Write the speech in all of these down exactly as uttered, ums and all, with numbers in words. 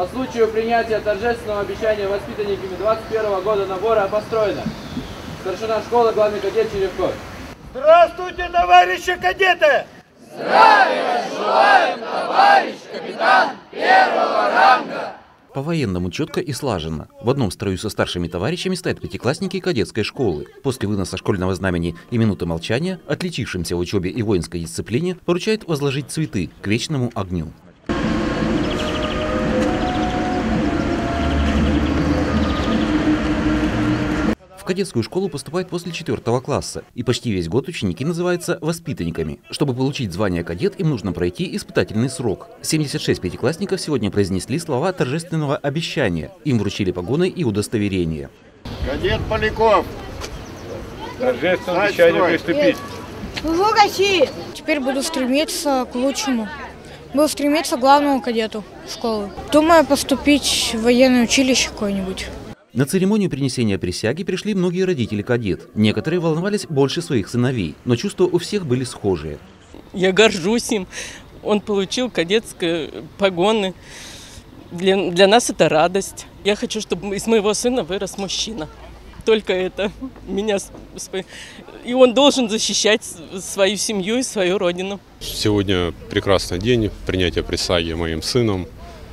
По случаю принятия торжественного обещания воспитанниками двадцать первого года набора построено. Старшина школы, главный кадет Черевков. Здравствуйте, товарищи кадеты! Здравия желаем, товарищ капитан первого ранга! По-военному четко и слаженно. В одном строю со старшими товарищами стоят пятиклассники кадетской школы. После выноса школьного знамени и минуты молчания, отличившимся в учебе и воинской дисциплине, поручают возложить цветы к вечному огню. В кадетскую школу поступают после четвертого класса, и почти весь год ученики называются воспитанниками. Чтобы получить звание кадет, им нужно пройти испытательный срок. семьдесят шесть пятиклассников сегодня произнесли слова торжественного обещания. Им вручили погоны и удостоверения. Кадет Поляков, торжественное обещание приступить. Служу России! Теперь буду стремиться к лучшему. Буду стремиться к главному кадету школы. Думаю поступить в военное училище какое-нибудь. На церемонию принесения присяги пришли многие родители кадет. Некоторые волновались больше своих сыновей, но чувства у всех были схожие. Я горжусь им. Он получил кадетские погоны. Для, для нас это радость. Я хочу, чтобы из моего сына вырос мужчина. Только это. Меня, и он должен защищать свою семью и свою родину. Сегодня прекрасный день принятия присяги моим сыном.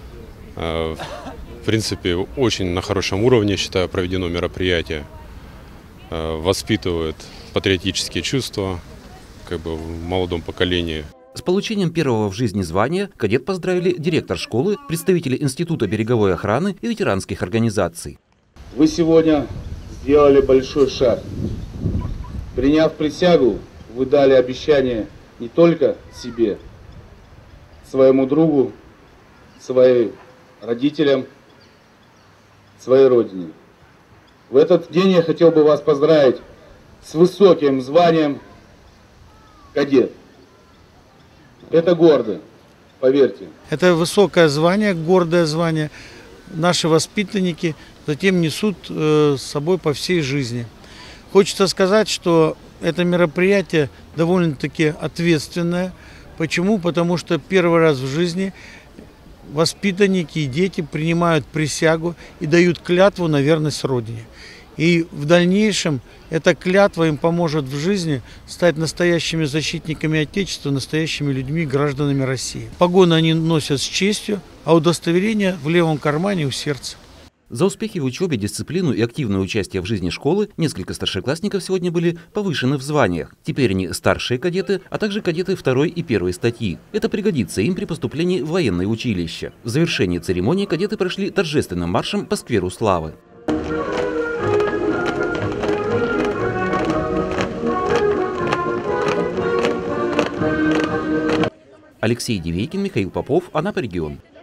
В принципе, очень на хорошем уровне, считаю, проведено мероприятие. Воспитывает патриотические чувства как бы в молодом поколении. С получением первого в жизни звания кадет поздравили директор школы, представители Института береговой охраны и ветеранских организаций. Вы сегодня сделали большой шаг. Приняв присягу, вы дали обещание не только себе, своему другу, своим родителям, своей родине. В этот день я хотел бы вас поздравить с высоким званием кадет. Это гордо, поверьте. Это высокое звание, гордое звание. Наши воспитанники затем несут э, с собой по всей жизни. Хочется сказать, что это мероприятие довольно-таки ответственное. Почему? Потому что первый раз в жизни воспитанники и дети принимают присягу и дают клятву на верность Родине. И в дальнейшем эта клятва им поможет в жизни стать настоящими защитниками Отечества, настоящими людьми, гражданами России. Погоны они носят с честью, а удостоверение в левом кармане у сердца. За успехи в учебе, дисциплину и активное участие в жизни школы несколько старшеклассников сегодня были повышены в званиях. Теперь они старшие кадеты, а также кадеты второй и первой статьи. Это пригодится им при поступлении в военное училище. В завершении церемонии кадеты прошли торжественным маршем по скверу Славы. Алексей Дивейкин, Михаил Попов, Анапа регион.